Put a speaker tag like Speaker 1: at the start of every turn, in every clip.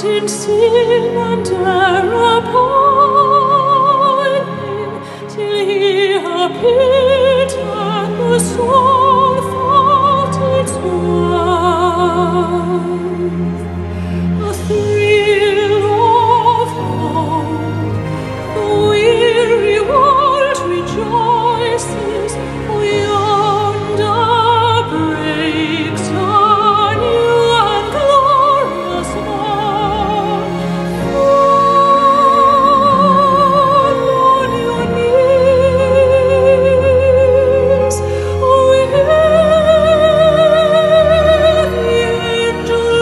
Speaker 1: in sin and error pining, till he appeared and the soul felt its worth. A thrill of hope, the weary world rejoices, for yonder breaks a new and glorious dawn. Fall on your knees with the angel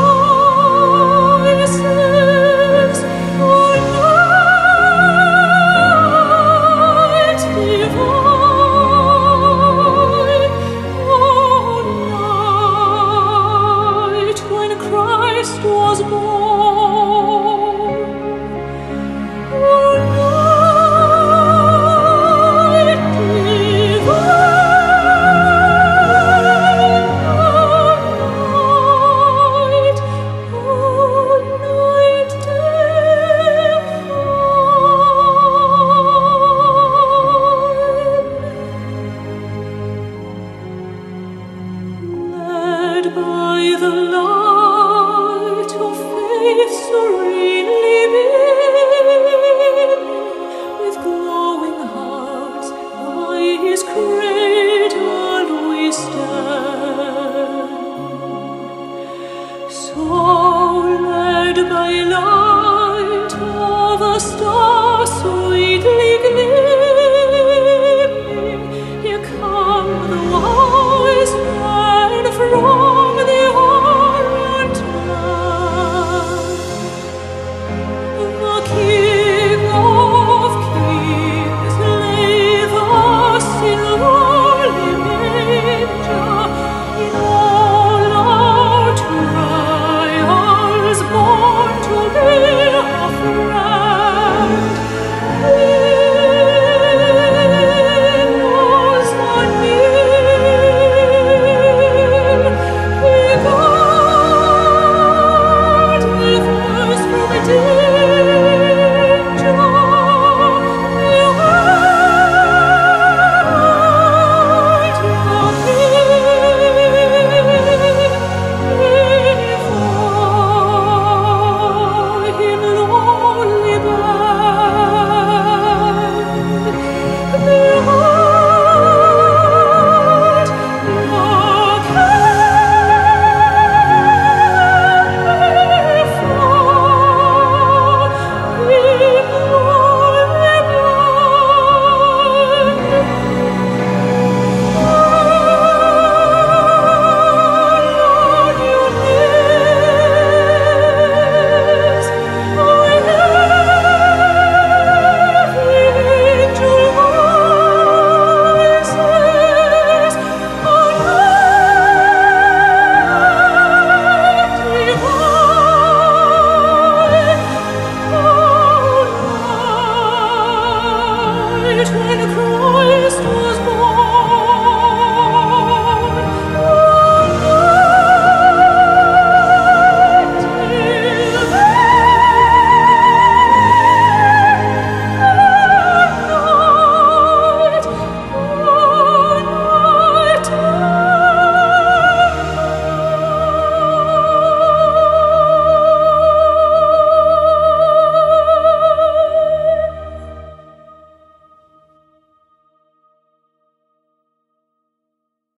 Speaker 1: voices, for night divine, oh night when Christ was born, oh night divine, oh night divine. Led by the light of faith serene,